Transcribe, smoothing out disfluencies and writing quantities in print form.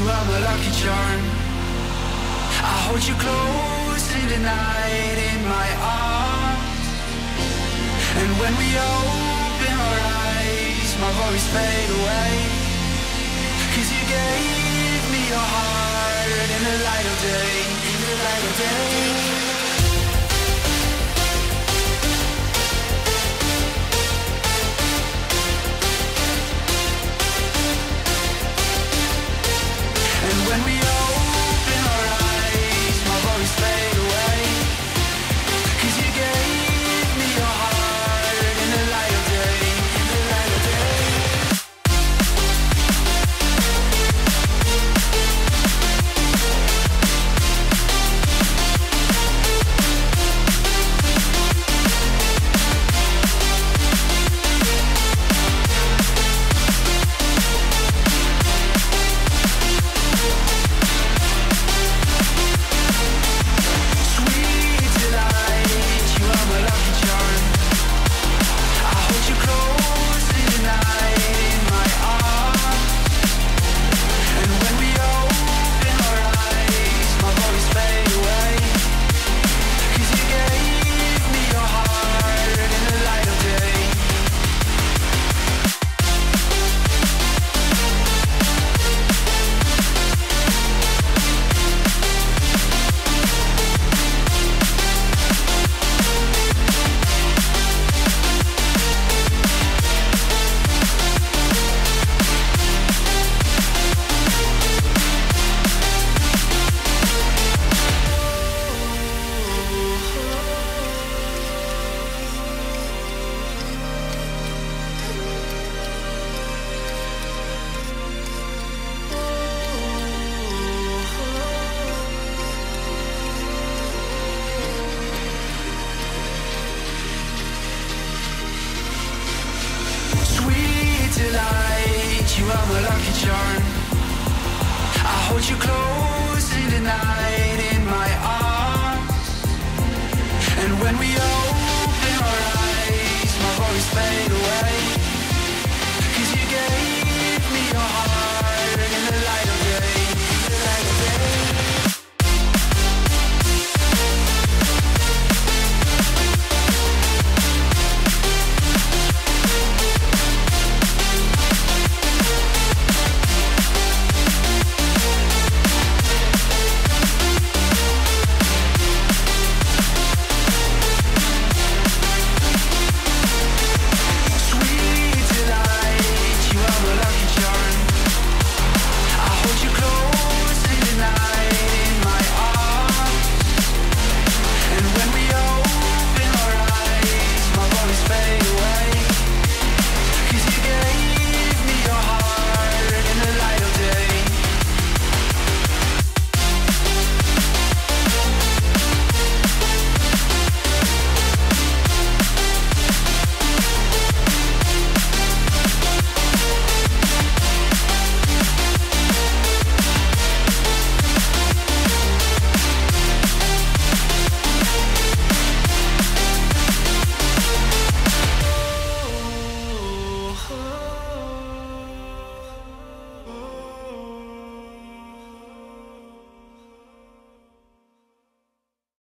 you are my lucky charm. I hold you close in the night in my arms. And when we open our eyes, my worries fade away. 'Cause you gave me your heart in the light of day, in the light of day. When we open our eyes, my worries fade away. 'Cause you gave me your heart in the light of day, in the light of day. You are my lucky charm. I hold you close in the night in my arms. And when we open our eyes, my worries fade away.